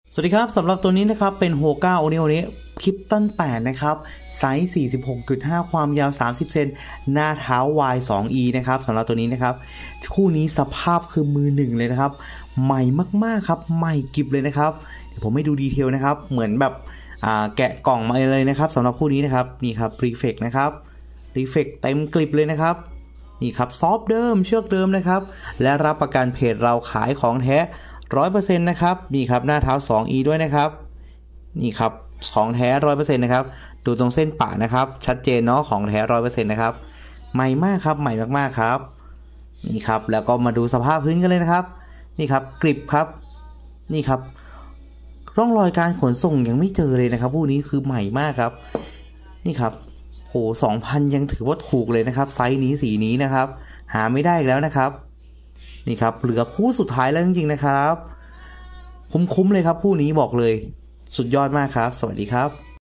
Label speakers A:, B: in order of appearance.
A: สวัสดีครับสำหรับตัวนี้นะครับเป็นโฮก้าโอนี้คลิปตัน8นะครับไซส์ 46.5 ความยาว 30 เซนหน้าเท้า Y2E นะครับสำหรับตัวนี้นะครับคู่นี้สภาพคือมือหนึ่งเลยนะครับใหม่มากๆครับใหม่กิบเลยนะครับเดี๋ยวผมให้ดูดีเทลนะครับเหมือนแบบแกะกล่องมาเลยนะครับสำหรับคู่นี้นะครับนี่ครับรีเฟกนะครับรีเฟกเต็มกลิบเลยนะครับนี่ครับซอฟเดิมเชือกเดิมนะครับและรับประกันเพจเราขายของแท้100% นะครับนี่ครับหน้าเท้า 2E ด้วยนะครับนี่ครับของแท้ 100% นะครับดูตรงเส้นปะนะครับชัดเจนเนาะของแท้ 100% นะครับใหม่มากครับใหม่มากๆครับนี่ครับแล้วก็มาดูสภาพพื้นกันเลยนะครับนี่ครับกริบครับนี่ครับร่องรอยการขนส่งยังไม่เจอเลยนะครับพวกนี้คือใหม่มากครับนี่ครับโห 2,000 ยังถือว่าถูกเลยนะครับไซส์นี้สีนี้นะครับหาไม่ได้แล้วนะครับนี่ครับเหลือคู่สุดท้ายแล้วจริงๆนะครับคุ้มๆเลยครับคู่นี้บอกเลยสุดยอดมากครับสวัสดีครับ